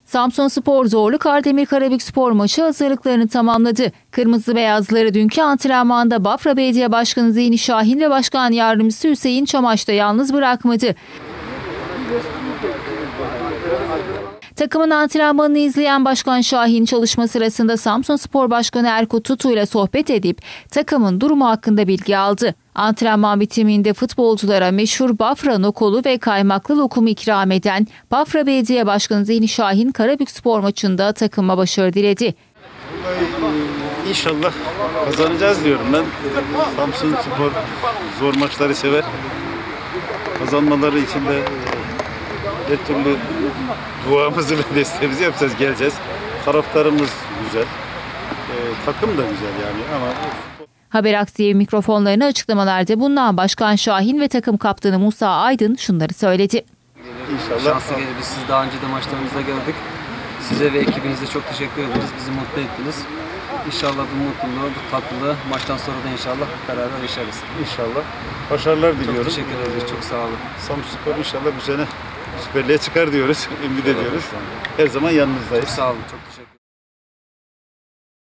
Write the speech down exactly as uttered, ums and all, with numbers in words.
Samsunspor Zorlu Kardemir Karabükspor maçı hazırlıklarını tamamladı. Kırmızı beyazları dünkü antrenmanda Bafra Belediye Başkanı Zihni Şahin ve Başkan Yardımcısı Hüseyin Çamaş'ta yalnız bırakmadı. Takımın antrenmanını izleyen Başkan Şahin çalışma sırasında Samsunspor Başkanı Erkut Tutu ile sohbet edip takımın durumu hakkında bilgi aldı. Antrenman bitiminde futbolculara meşhur Bafra nokolu ve kaymaklı lokumu ikram eden Bafra Belediye Başkanı Zihni Şahin Karabükspor maçında takıma başarı diledi. İnşallah kazanacağız diyorum ben. Samsunspor zor maçları sever. Kazanmaları için de her türlü duamızı ve desteğimizi yapacağız, geleceğiz. Taraftarımız güzel, e, takım da güzel yani ama... Haber Aksiye mikrofonlarına açıklamalarda bulunan Başkan Şahin ve takım kaptanı Musa Aydın şunları söyledi. İnşallah. Şanslı gelir. Biz sizi daha önce de maçlarımızda gördük. Size ve ekibinize çok teşekkür ederiz. Bizi mutlu ettiniz. İnşallah bu mutluluğu, bu tatlılığı maçtan sonra da inşallah beraber yaşarız. İnşallah. Başarılar diliyorum. Çok teşekkür ederiz. Çok sağ olun. Samsunspor inşallah bu sene Süper Lig'e çıkar diyoruz. Ümit ediyoruz. Her zaman yanınızdayız. Çok sağ olun. Çok teşekkür ederim.